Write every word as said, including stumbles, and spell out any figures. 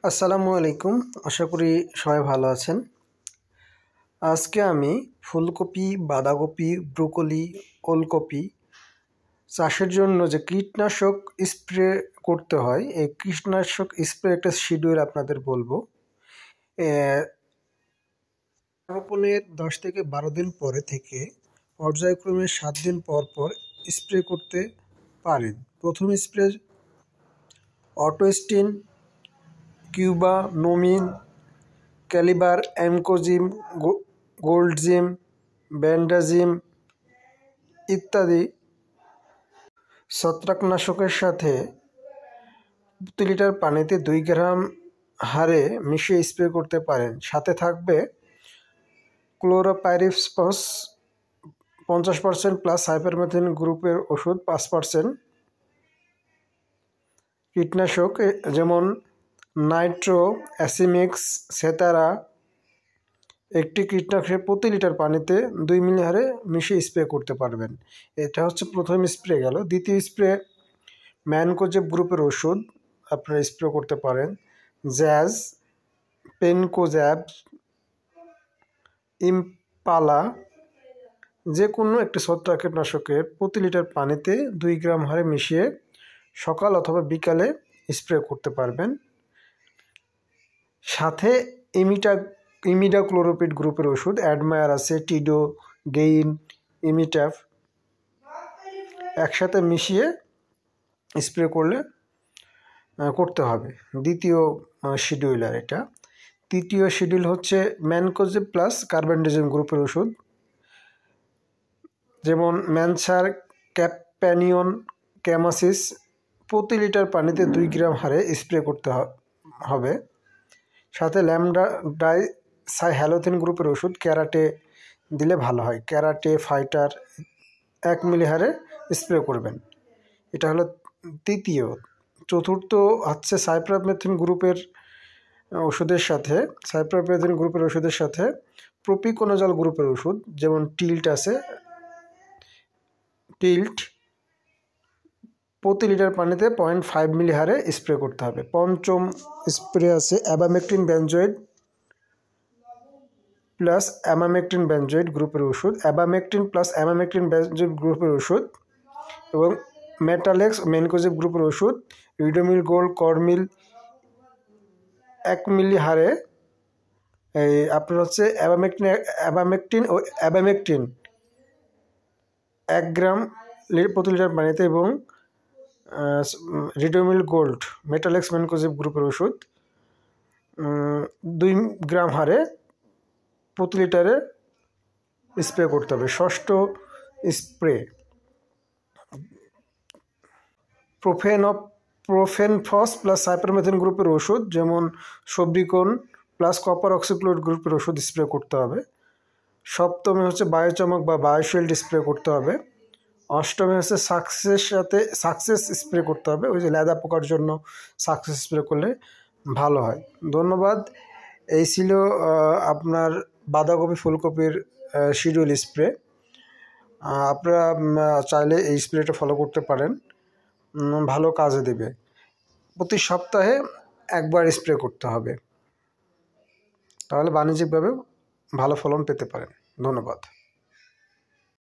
আসসালামু আলাইকুম। আশা করি সবাই ভালো আছেন। আজকে আমি ফুলকপি, বাঁধাকপি, ব্রোকলি, ওলকপি চাষের জন্য যে কীটনাশক স্প্রে করতে হয়, এই কীটনাশক স্প্রে একটা শিডিউল আপনাদের বলবো। রোপণের দশ থেকে বারো দিন পরে থেকে পর্যায়ক্রমে সাত দিন পর পর স্প্রে করতে পারেন। প্রথম spray Autostin, Cuba, Nomin, Caliber, Amcozim, Goldzim, Bandazim ইত্যাদি ছত্রাকনাশকের সাথে প্রতি লিটার পানিতে দুই গ্রাম হারে মিশিয়ে স্প্রে করতে পারেন। সাথে থাকবে ক্লোরোপাইরিফস পঞ্চাশ পার্সেন্ট প্লাস সাইপারমেথ্রিন গ্রুপের ওষুধ পাঁচ পার্সেন্ট। কীটনাশক যেমন নাইট্রো, অ্যাসিমিক্স, সেতারা একটি কীটনাশক প্রতি লিটার পানিতে দুই মিলি হারে মিশিয়ে স্প্রে করতে পারবেন। এটা হচ্ছে প্রথম স্প্রে গেল। দ্বিতীয় স্প্রে ম্যানকোজেব গ্রুপের ওষুধ আপনারা স্প্রে করতে পারেন। জ্যাজ, পেনকোজ্যাব, ইম্পালা যে কোনো একটি ছত্রাক কীটনাশকের প্রতি লিটার পানিতে দুই গ্রাম হারে মিশিয়ে সকাল অথবা বিকালে স্প্রে করতে পারবেন। সাথে ইমিটা ইমিডাক্লোরোপিড গ্রুপের ওষুধ অ্যাডমায়ার আছে, টিডো, গেইন, ইমিট্যাফ একসাথে মিশিয়ে স্প্রে করলে করতে হবে। দ্বিতীয় শিডিউলার এটা। তৃতীয় শিডিউল হচ্ছে ম্যানকোজেব প্লাস কার্বেন্ডাজিম গ্রুপের ওষুধ, যেমন ম্যানসার, ক্যাপপ্যানিয়ন, ক্যামাসিস প্রতি লিটার পানিতে দুই গ্রাম হারে স্প্রে করতে হবে। সাথে ল্যামডা ডাই সাইহ্যালোথিন গ্রুপের ওষুধ ক্যারাটে দিলে ভালো হয়। ক্যারাটে, ফাইটার এক মিলি হারে স্প্রে করবেন। এটা হলো তৃতীয়। চতুর্থ হচ্ছে সাইপ্রামেথ্রিন গ্রুপের ওষুধের সাথে সাইপ্রামেথ্রিন গ্রুপের ওষুধের সাথে প্রোপিকোনাজল গ্রুপের ওষুধ, যেমন টিল্ট আছে, টিল্ট প্রতি লিটার পানিতে পয়েন্ট ফাইভ মিলি হারে স্প্রে করতে হবে। পঞ্চম স্প্রে আছে abamectin benzoate plus emamectin benzoate গ্রুপের ওষুধ, অ্যাবামেকটিন প্লাস অ্যামামেকটিন বেনজয়েড গ্রুপের ওষুধ এবং মেটালেক্স ম্যানকোজেব গ্রুপের ওষুধ, রিডোমিল গোল্ড, করমিল এক মিলি হারে এই আপনার হচ্ছে অ্যাবামেকটিন অ্যাবামেকটিন ও অ্যাবামেকটিন এক গ্রাম প্রতি লিটার পানিতে এবং রিডোমিল গোল্ড মেটালেক্স ম্যানকোজেব গ্রুপের ওষুধ দুই গ্রাম হারে প্রতি লিটারে স্প্রে করতে হবে। ষষ্ঠ spray profen profenofos plus cypermethrin গ্রুপের ওষুধ, যেমন সব্রিকন প্লাস কপার অক্সিক্লোরাইড গ্রুপের ওষুধ স্প্রে করতে হবে। সপ্তমে হচ্ছে বায়োচমক বা বায়োশিল্ড স্প্রে করতে হবে। অষ্টমে হচ্ছে সাকসেস সাথে সাকসেস স্প্রে করতে হবে, ওই যে লেদা পোকার জন্য সাকসেস স্প্রে করলে ভালো হয়। ধন্যবাদ। এই ছিল আপনার বাঁধাকপি ফুলকপির শিডিউল স্প্রে। আপনারা চাইলে এই স্প্রেটা ফলো করতে পারেন, ভালো কাজে দেবে। প্রতি সপ্তাহে একবার স্প্রে করতে হবে, তাহলে বাণিজ্যিকভাবে ভালো ফলন পেতে পারেন। ধন্যবাদ।